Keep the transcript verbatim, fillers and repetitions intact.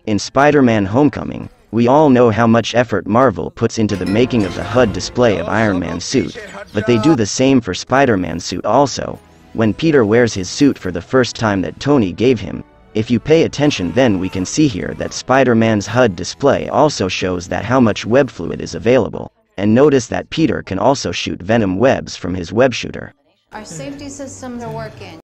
In Spider-Man Homecoming, we all know how much effort Marvel puts into the making of the H U D display of Iron Man's suit, but they do the same for Spider-Man's suit also. When Peter wears his suit for the first time that Tony gave him, if you pay attention, then we can see here that Spider-Man's H U D display also shows that how much web fluid is available, and notice that Peter can also shoot venom webs from his web shooter. Our safety systems are working.